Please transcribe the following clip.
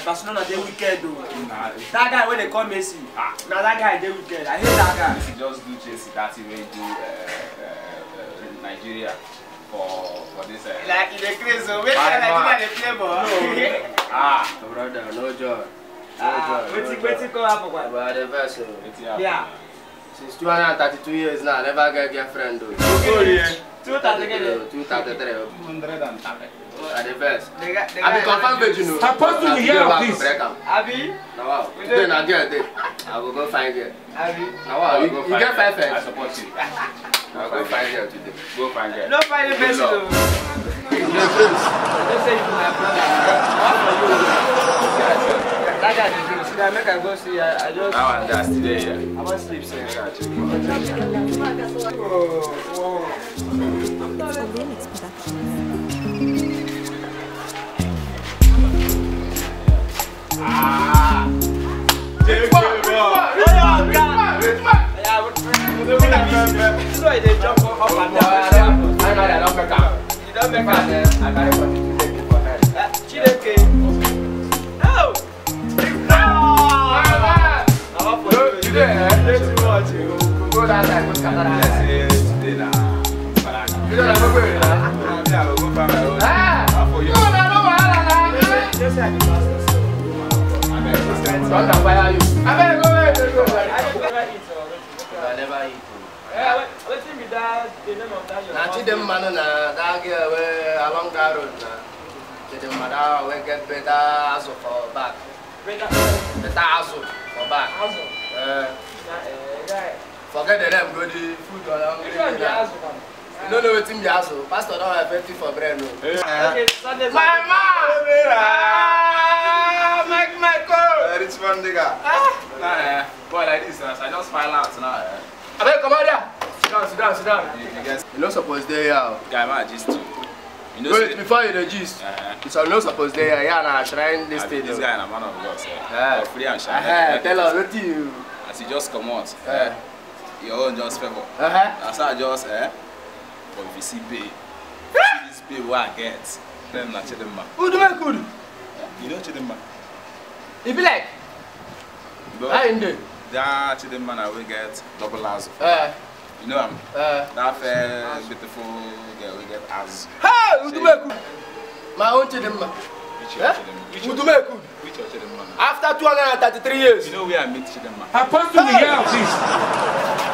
Barcelona they wicked though. That guy when they call Messi, now that guy they wicked. I hate that guy. If you just do Chelsea, that's the way you do Nigeria for this. Like in the crazy, so wait till Nigeria they play ball. No, brother, no joy. Waiting come happen. But the vessel. Yeah. Since 232 years now, I never get girlfriend though. 233. At the best. I be confirmed virgin. Supposed to hear of this. Abi? Now, then I get it. I will go find it. Abi? Now, you get 5 I support you. I'll go find it today. Go find it. No find the best though. Yes, please. Don't say you my brother. That guy is good. See, I make I go see. I just. Now and that's today, yeah. I want sleep, sir. So they jump up and down. I don't make up. You don't make up. I got it for you for her. Chileke. No. You there? Go down there. Go scatter that. Today now. You don't have a way, I will go find my own. Just like the past. Don't fire you. I better go away. I never eat. What's in that? The name of that? Now, see them man that girl along that road. See them man we get better as for back. Better as for back. Forget the name. Go the food along. No, it's in the house. Pastor don't have 50 for bread. Okay, Sunday. My mom! Rich man, nigga. Boy, like this, I just smile out now. I better come out there. Sit down. You You're not supposed to hear. guy, man, just too. You know, Wait, before you the gist, you're not supposed to hear. Yeah, now trying this thing. this guy, I'm man of God, sir. Free and shy. Tell us, what you? As you just come out, your own just favor. That's how I just, but if you see babe, this babe what I get, then not Chidema. Who do I good? You know Chidema? If you like, I in there. That Chidema I will get double as. You know him? That fair, beautiful girl we get as. Hey, who do I good? My own Chidema. Who do I good? Which Chidema? After 233 years. You know where I meet Chidema? Supposed to hear of this.